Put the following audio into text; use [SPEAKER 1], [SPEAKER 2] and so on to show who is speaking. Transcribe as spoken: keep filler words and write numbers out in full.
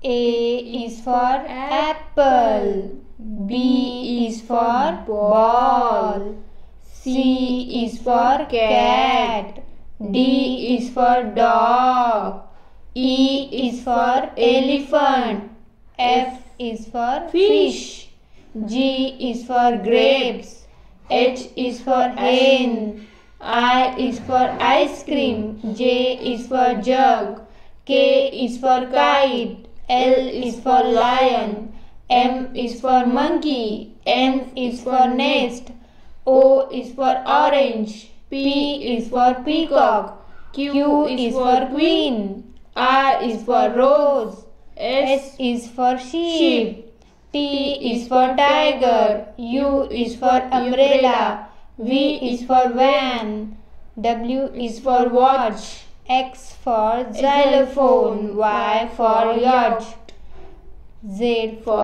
[SPEAKER 1] A is for apple. B is for ball. C is for cat. D is for dog. E is for elephant. F is for fish. G is for grapes. H is for hen. I is for ice cream. J is for jug. K is for kite. L is for lion. M is for monkey. N is for nest. O is for orange. P is for peacock. Q is for queen. R is for rose. S is for sheep. T is for tiger. U is for umbrella. V is for van. W is for watch. X for xylophone. Y for yacht. Z for